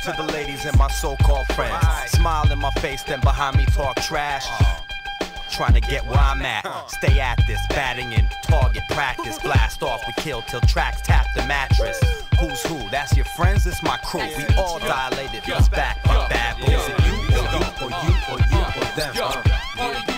to the ladies and my so-called friends. Smile in my face, then behind me talk trash. Trying to get where I'm at. Stay at this, batting in target practice. Blast off, we kill till tracks tap the mattress. Who's who? That's your friends, it's my crew. We all dilated, let's back up bad boys. You or you or you or you or them.